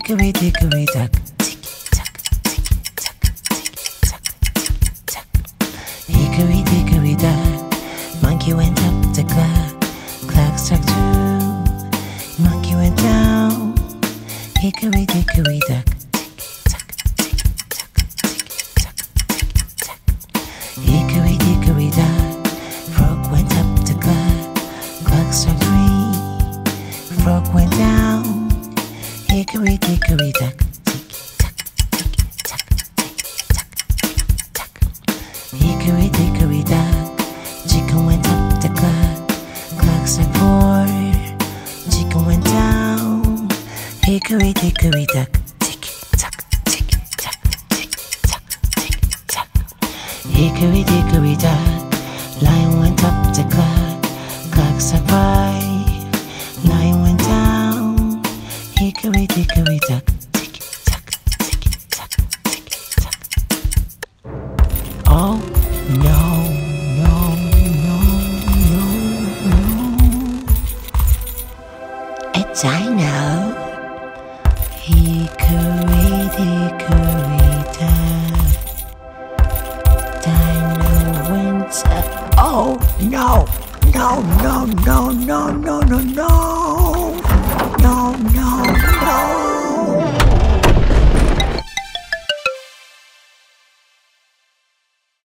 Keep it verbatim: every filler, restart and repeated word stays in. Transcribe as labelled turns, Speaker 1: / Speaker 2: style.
Speaker 1: Hickory dickory dock, tick tock, tick tock, tick tock, tick tock. Hickory dickory dock, monkey went up the clock, clock struck two, monkey went down. Hickory dickory dock, tick tock, tick tock, tick tock, tick tock. Hickory dickory dock, frog went up the clock, clock struck three, frog went down. Hickory dickory dock, tick tock, tick tock, tick tock, tick tock. Hickory dickory dock, chicken went up the clock, clock struck four, chicken went down. Hickory dickory dock, tick tock, tick tock, tick tock, tick tock. Hickory dickory dock, lion went up the clock, clock struck five, lion went down. Hickory dickory dock, tick tock, tick tock, tick tock. Oh no, no, no, no, no. A dino. Hickory dickory dock, dino went up. Oh no, no, no, no, no, no, no, no. No, no, no.